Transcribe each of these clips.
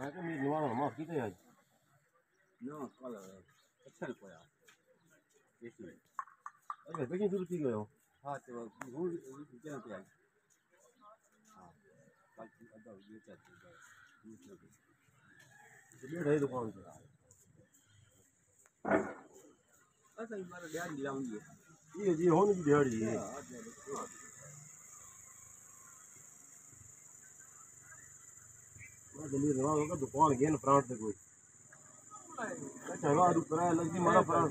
que me no va más quita ya. No, कल अच्छा नहीं पड़ा इसलिए अरे बेकिंग शुरू की गयो हाँ तो वो क्या पे आई हाँ कल अब ये चाहते हैं ये रही दुकान पे असल में मेरा ध्यान दिलाऊंगी ये होने की दिहाड़ी है मैं दिल्ली रहा होगा दुकान गेन फ्रांस से कोई अच्छा है आदू कराया लगती मारा फ्रांस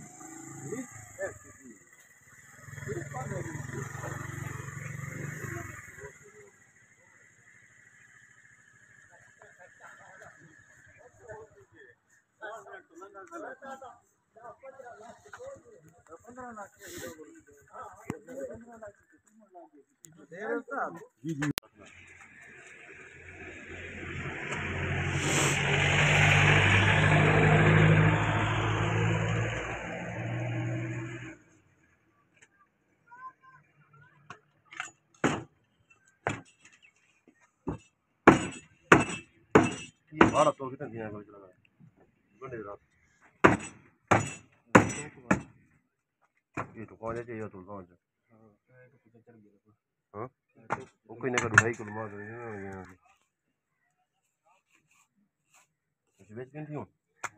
जी जी ये बारह तो कितने दिया है चला बंदे रात ये तो कौन है ये तो कौन है हां वो कोई ना कर भाई को मार दे यहां से बेच के क्यों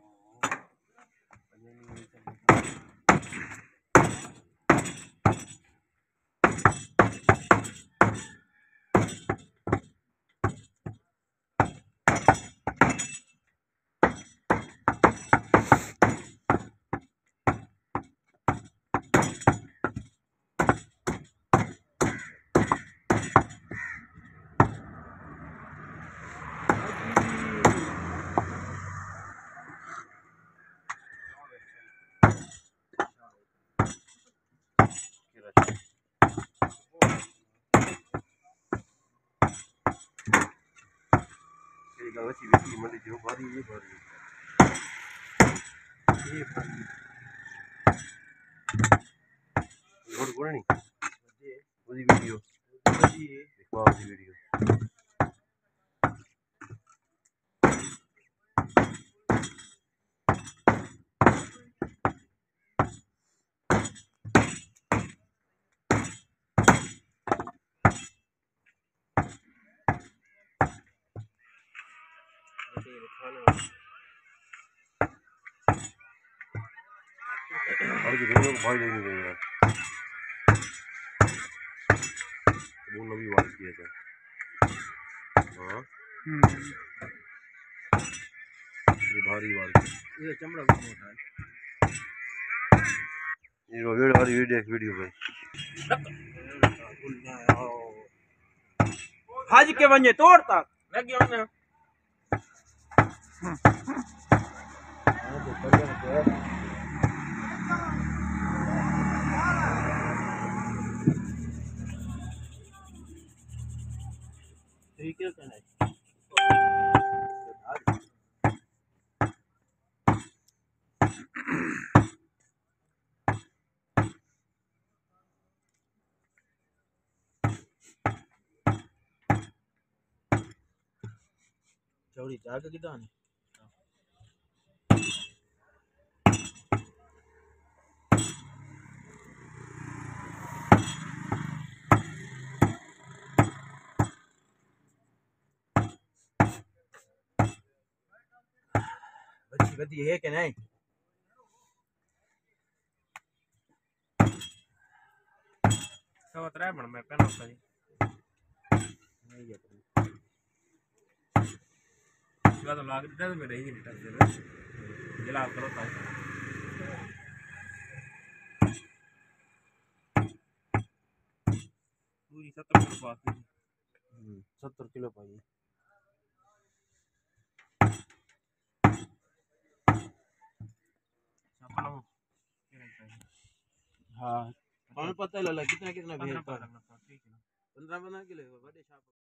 ये गांव की बेटी मंडी जो बारी ये रोड कोण नहीं पूरी वीडियो देखो पूरी वीडियो और भी लोग भाई नहीं गए यार वो नवी बात किया था हां ये भारी बात ये चमड़ा बहुत मोटा है ये वीडियो वाली वीडियो भाई हाज के वने तोड़ तक लग गया ने ठीक है कहना चौड़ी जाग कितना ने बच्ची बच्ची है कि नहीं सब उतरा पण मैं पहना था नहीं गया इसका तो लाग देता तो मैं रही नहीं टच जिला करो था पूरी 70 किलो बाकी 70 किलो पाई हाँ हमें पता है लला कितना कितना भेज 15 किलो बड़े